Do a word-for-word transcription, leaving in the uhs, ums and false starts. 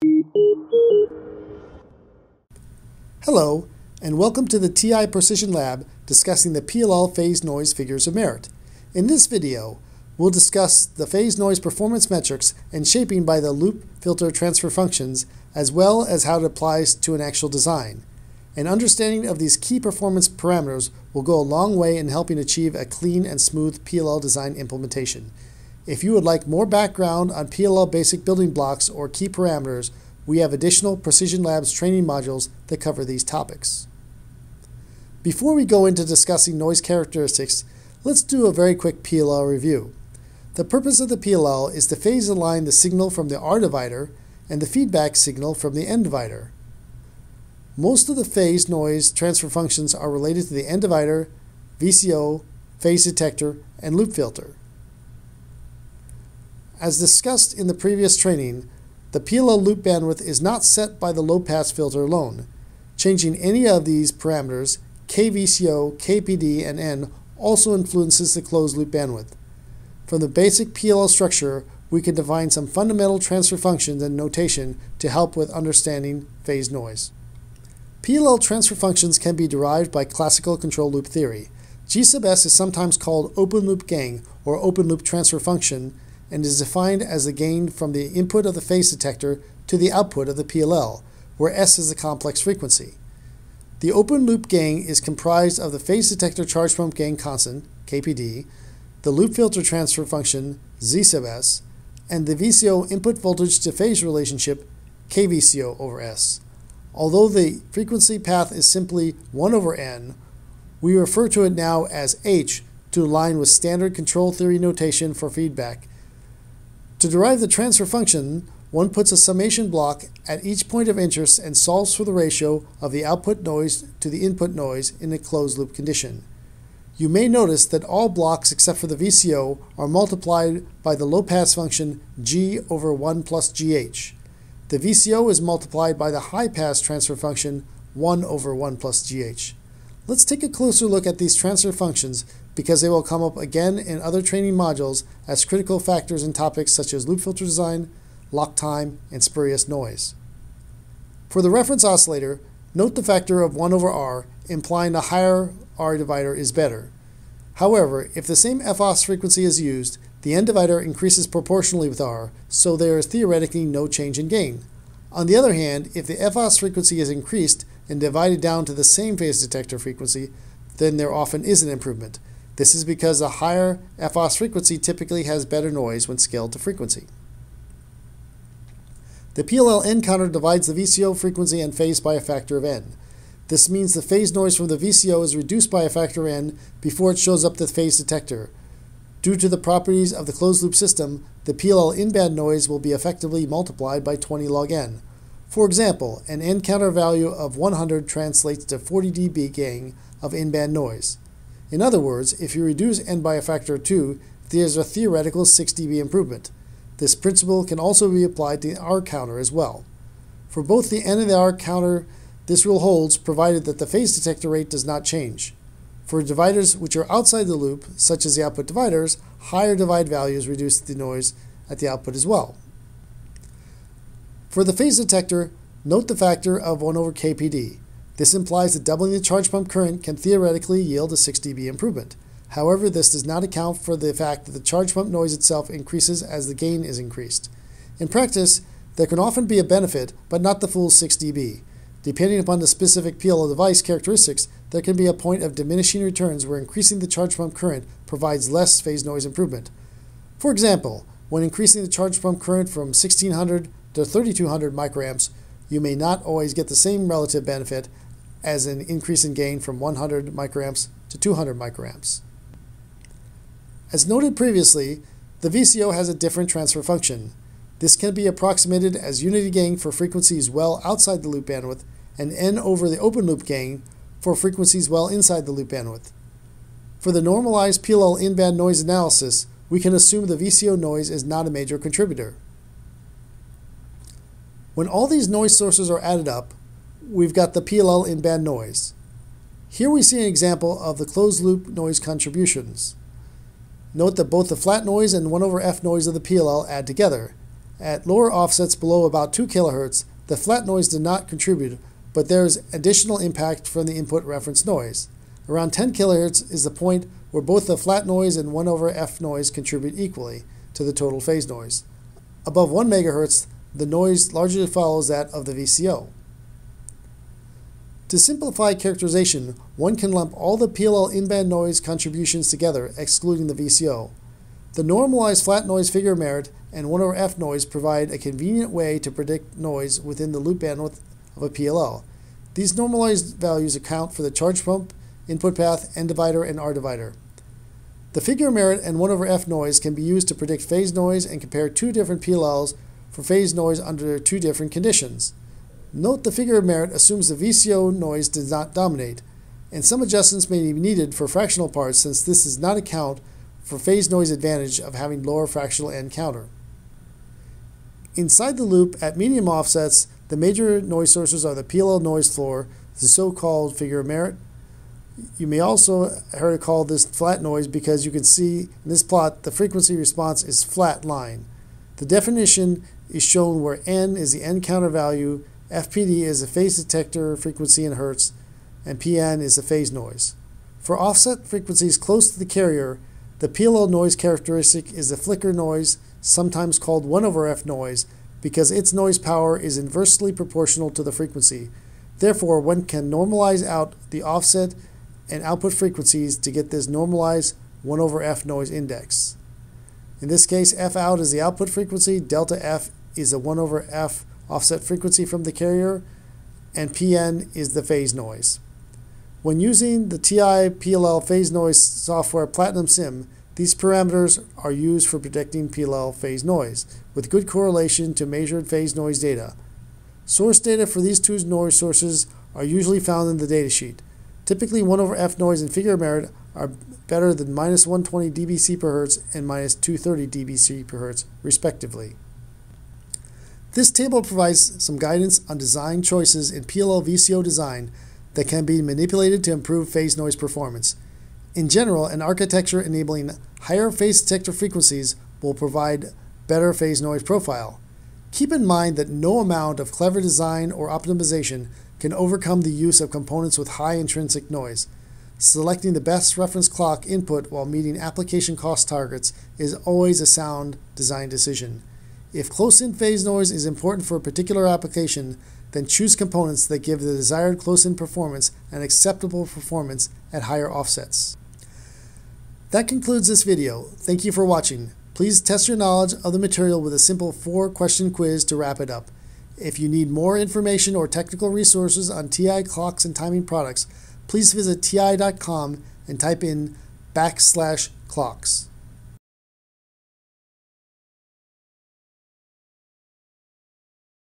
Hello, and welcome to the T I Precision Lab discussing the P L L phase noise figures of merit. In this video, we'll discuss the phase noise performance metrics and shaping by the loop filter transfer functions, as well as how it applies to an actual design. An understanding of these key performance parameters will go a long way in helping achieve a clean and smooth P L L design implementation. If you would like more background on P L L basic building blocks or key parameters, we have additional Precision Labs training modules that cover these topics. Before we go into discussing noise characteristics, let's do a very quick P L L review. The purpose of the P L L is to phase align the signal from the R divider and the feedback signal from the N divider. Most of the phase noise transfer functions are related to the N divider, V C O, phase detector, and loop filter. As discussed in the previous training, the P L L loop bandwidth is not set by the low-pass filter alone. Changing any of these parameters, K V C O, K P D, and N, also influences the closed loop bandwidth. From the basic P L L structure, we can define some fundamental transfer functions and notation to help with understanding phase noise. P L L transfer functions can be derived by classical control loop theory. G sub S is sometimes called open loop gain or open loop transfer function and is defined as the gain from the input of the phase detector to the output of the P L L, where S is the complex frequency. The open loop gain is comprised of the phase detector charge pump gain constant, K P D, the loop filter transfer function, Z sub S, and the V C O input voltage to phase relationship, K V C O over S. Although the frequency path is simply one over N, we refer to it now as H to align with standard control theory notation for feedback. To derive the transfer function, one puts a summation block at each point of interest and solves for the ratio of the output noise to the input noise in a closed loop condition. You may notice that all blocks except for the V C O are multiplied by the low-pass function G over one plus G H. The V C O is multiplied by the high-pass transfer function one over one plus G H. Let's take a closer look at these transfer functions because they will come up again in other training modules as critical factors in topics such as loop filter design, lock time, and spurious noise. For the reference oscillator, note the factor of one over R, implying a higher R divider is better. However, if the same F O S frequency is used, the N divider increases proportionally with R, so there is theoretically no change in gain. On the other hand, if the F O S frequency is increased and divided down to the same phase detector frequency, then there often is an improvement. This is because a higher F O S frequency typically has better noise when scaled to frequency. The P L L N counter divides the V C O frequency and phase by a factor of N. This means the phase noise from the V C O is reduced by a factor of N before it shows up the phase detector. Due to the properties of the closed loop system, the P L L in-band noise will be effectively multiplied by twenty log N. For example, an N counter value of one hundred translates to forty D B gain of in-band noise. In other words, if you reduce N by a factor of two, there is a theoretical six D B improvement. This principle can also be applied to the R counter as well. For both the N and the R counter, this rule holds provided that the phase detector rate does not change. For dividers which are outside the loop, such as the output dividers, higher divide values reduce the noise at the output as well. For the phase detector, note the factor of one over K P D. This implies that doubling the charge pump current can theoretically yield a six D B improvement. However, this does not account for the fact that the charge pump noise itself increases as the gain is increased. In practice, there can often be a benefit, but not the full six D B. Depending upon the specific P L L device characteristics, there can be a point of diminishing returns where increasing the charge pump current provides less phase noise improvement. For example, when increasing the charge pump current from sixteen hundred to thirty-two hundred microamps, you may not always get the same relative benefit as an increase in gain from one hundred microamps to two hundred microamps. As noted previously, the V C O has a different transfer function. This can be approximated as unity gain for frequencies well outside the loop bandwidth and N over the open loop gain for frequencies well inside the loop bandwidth. For the normalized P L L in-band noise analysis, we can assume the V C O noise is not a major contributor. When all these noise sources are added up, we've got the P L L in-band noise. Here we see an example of the closed loop noise contributions. Note that both the flat noise and one over F noise of the P L L add together. At lower offsets below about two kilohertz, the flat noise did not contribute, but there is additional impact from the input reference noise. Around ten kilohertz is the point where both the flat noise and one over F noise contribute equally to the total phase noise. Above one megahertz, the noise largely follows that of the V C O. To simplify characterization, one can lump all the P L L in-band noise contributions together, excluding the V C O. The normalized flat noise figure of merit and one over F noise provide a convenient way to predict noise within the loop bandwidth of a P L L. These normalized values account for the charge pump, input path, N divider, and R divider. The figure of merit and one over F noise can be used to predict phase noise and compare two different P L Ls for phase noise under two different conditions. Note the figure of merit assumes the V C O noise does not dominate, and some adjustments may be needed for fractional parts since this does not account for phase noise advantage of having lower fractional N counter. Inside the loop, at medium offsets, the major noise sources are the P L L noise floor, the so-called figure of merit. You may also heard it called this flat noise because you can see in this plot the frequency response is flat line. The definition is shown where N is the N counter value, F P D is the phase detector frequency in hertz, and P N is the phase noise. For offset frequencies close to the carrier, the P L L noise characteristic is the flicker noise, sometimes called one over F noise, because its noise power is inversely proportional to the frequency. Therefore, one can normalize out the offset and output frequencies to get this normalized one over F noise index. In this case, F out is the output frequency, delta F is the one over F offset frequency from the carrier, and P N is the phase noise. When using the T I P L L phase noise software Platinum Sim, these parameters are used for predicting P L L phase noise, with good correlation to measured phase noise data. Source data for these two noise sources are usually found in the datasheet. Typically, one over F noise and figure of merit are better than minus one hundred twenty d B C per hertz and minus two hundred thirty d B C per hertz, respectively. This table provides some guidance on design choices in P L L V C O design that can be manipulated to improve phase noise performance. In general, an architecture enabling higher phase detector frequencies will provide better phase noise profile. Keep in mind that no amount of clever design or optimization can overcome the use of components with high intrinsic noise. Selecting the best reference clock input while meeting application cost targets is always a sound design decision. If close-in phase noise is important for a particular application, then choose components that give the desired close-in performance and acceptable performance at higher offsets. That concludes this video. Thank you for watching. Please test your knowledge of the material with a simple four-question quiz to wrap it up. If you need more information or technical resources on T I clocks and timing products, please visit T I dot com and type in backslash clocks.